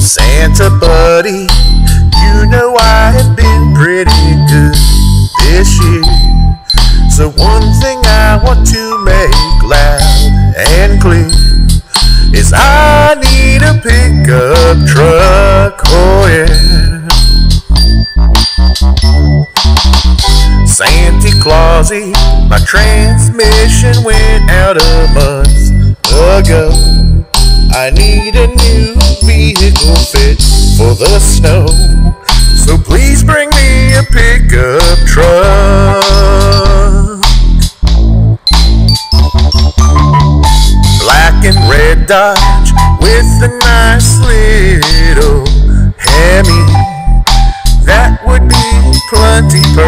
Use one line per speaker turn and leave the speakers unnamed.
Santa buddy, you know I have been pretty good this year. So one thing I want to make loud and clear is I need a pickup truck, oh yeah. Santa Clausy, my transmission went out a month ago. I need a new vehicle fit for the snow, so please bring me a pickup truck. Black and red Dodge with a nice little Hemi, that would be plenty